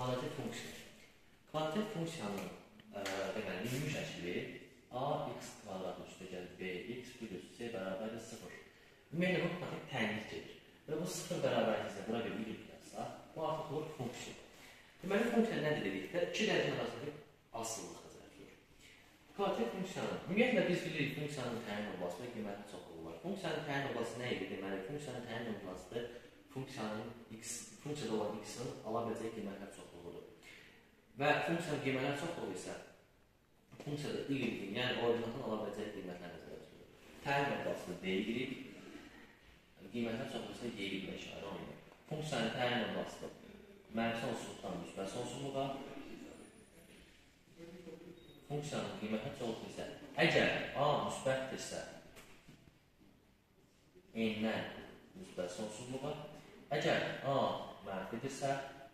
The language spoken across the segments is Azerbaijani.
Kvadratik funksiya. Kvadratik funksiyanın deməli, ümumi şəkli ax kvadrat üstəgəl bx plus c bərabər 0. Ümumiyyətlə, bu kvadratik tənqid gedir. Və bu 0 bərabərliksə bura bir y yazsa, bu artıq olur funksiya. Deməli, funksiya nədir dedikdə, iki dərəcə arasındakı asıllıq nəzərdə. Kvadratik funksiyanın, ümumiyyətlə biz bilirik funksiyanın təyin olması və qiymətin çoxluğu var. Funksiyanın təyin olması nə idi? Deməli, funksiyanın təyin olması funksiyada olan x-in ala biləcək qiymətlər çoxluğudur. Və funksiyanın qiymətlər çoxluğu isə funksiyada y-in, yəni orijinatın ala biləcək qiymətlər nəzərdə tutulur. Təyin olması d-y, qiymətlər çoxluğu isə y ilə işarə olunur. Funksiyanın təyin olması mənfi sonsuzluqdan müsbət sonsuzluğa, funksiyanın qiymətlər çoxluğu isə əgər a müsbətdirsə n-dən müsbət sonsuzluğa, əgər a mənfidirsə,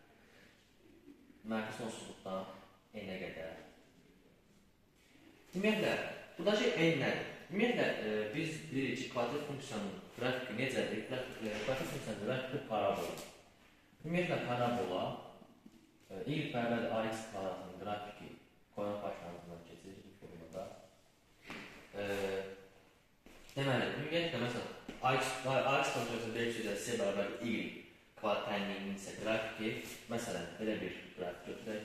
mənfi sonsuzluqdan n-ə qədər. Ümumiyyətlə, buradakı n nədir? Ümumiyyətlə, biz bilirik ki, kvadratik funksiyanın qrafiki necədir? Kvadratik funksiyanın qrafiki parabola. Ümumiyyətlə, parabola y bərabər ax kvadratının qrafiki qoyan başlanğıcından keçir ilk formada. Deməli, ümumiyyətlə, məsələn, ax kvadratının dəyişəcək c bərabər y kvadrat tənliyinin isə qrafiki, məsələn, belə bir qrafik götürək.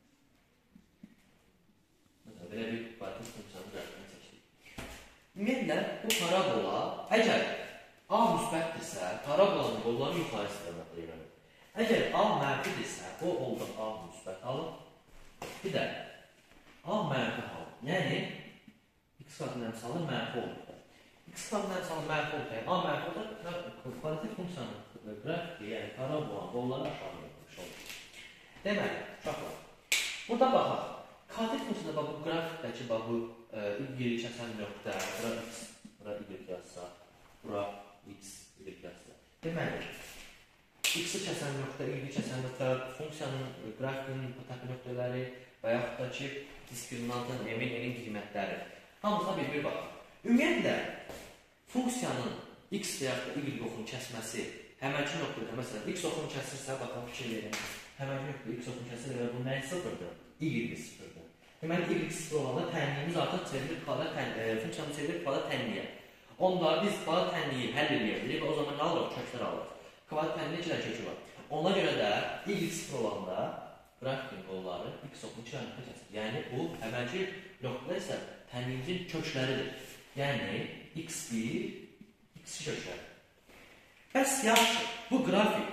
Məsələn, belə bir kvadratik funksiyanın qrafikini çəkdik. Ümumiyyətlə, bu parabola, əgər a müsbətdirsə, parabolanın qolları yuxarı istiqamətdə irəlir. Əgər a mənfidirsə, o oldu a müsbət alır. Bir də a mənfi alır. Yəni, x qatının əmsalı mənfi olur. X qatının əmsalı mənfi olur. Yəni, a mənfi olur. Kvadratik funksiyanın qrafiki, yəni parabolanın qolları aşağı yapmış olur. Deməli, uşaqlar, burada baxaq. Kvadratik funksiyada bu qrafikdəki bu y kəsən nöqtə, bura x, bura y yazsa, bura x, y yazsa. Deməli, x-i kəsən nöqtə, y-i kəsən nöqtə, funksiyanın qrafikinin təpi nöqtələri və yaxud da ki, diskriminantın n-in qiymətləri. Hamısına bir baxaq. Ümumiyyətlə, funksiyanın x və yaxud da y oxunu kəsməsi həmənki nöqtədə, məsələn, x oxunu kəsirsə, baxaq, fikir verin. Həmənki nöqtədə x oxunu kəsirsə və bu nəyi sıfırdır? Y sıfırdır. Deməli, y sıfır olanda tənliyimiz artıq funksiyanı çevirir kvadrat tənliyə. Onda biz kvadrat tənliyi həll edebilirik və o zaman nə alırıq? Köklər alırıq. Kvadrat tənliyə 2 kökü var. Ona görə də y sıfır olanda qrafikin qolları x oxunu 2 nöqtə kəsir. Yəni, bu həmənki nöqtədə isə tənliyimizin kökləridir. Yəni, x1, x2 kökləri. Bəs yaxşı, bu qrafik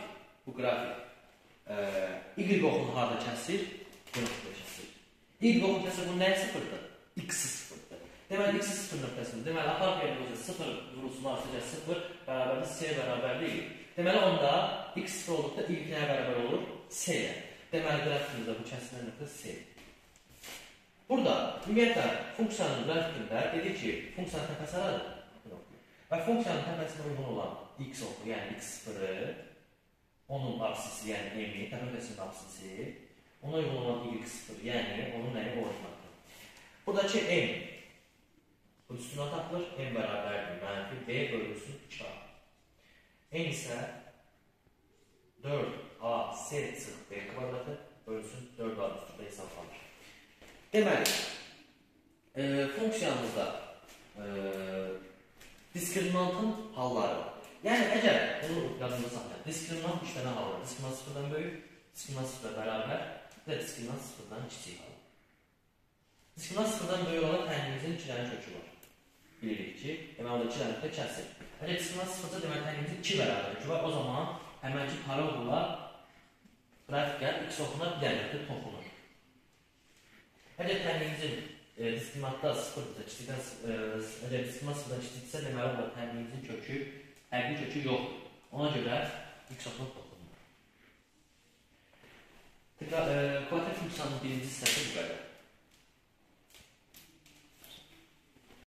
y oxunu harada kəsir? Bu nöqtədə kəsir. Y oxunu kəsir, bu nəyə sıfırdır? X-i sıfırdır. Deməli, x-i sıfır nöqtəsidir. Deməli, aparq verilmişsə sıfır vurulsun artacaq sıfır bərabərdir, c bərabərdir. Deməli, onda x sıfır olduqda y nəyə bərabər olur? C-yə. Deməli, qrafikimizdə bu kəsilən nöqtə C. Burada, ümumiyyətlə, funksiyanın qrafikində dedik ki, funksiyanın təpəsi haradır? Və funksiyanın təpəsinə uyğun olan x oxu, yəni x0-ı, onun absisi, yəni m-i, təpə nöqtəsinin absisi, ona uyğun olan y0, yəni onun nəyi orijinatdır. Buradakı m, bu üstünə tapılır, m bərabərdir, mənfi b bölünsün 2a. n isə 4ac çıx b kvadratı bölünsün 4a üstündə hesablanır. Deməli, funksiyamızda diskriminantın halları var. Yəni, əgər bunu yadında saxlayın, diskriminant 3 dənə halı var. Diskriminant sıfırdan böyük, diskriminant sıfırdan bərabər və diskriminant sıfırdan kiçik halı. Diskriminant sıfırdan böyük olan tənliyimizin 2 dənə kökü var. Bilirik ki, demək orada 2 dənə kəsir. Əgər diskriminant sıfırda demək tənliyimizin 2 bərabər kökü var, o zaman həmənki parabola qrafikə x oxuna bir dənə toxunur. Əgər tənliyimizin diskriminantda sıfırdırsa, əgər diskriminant sıfırdan kiçikdirsə, deməli orada tənliyimizin kökü, həqiqi kökü yoxdur. Ona görə x oxuna toxunur. Kvadratik funksiyanın birinci hissəsi bu qədər.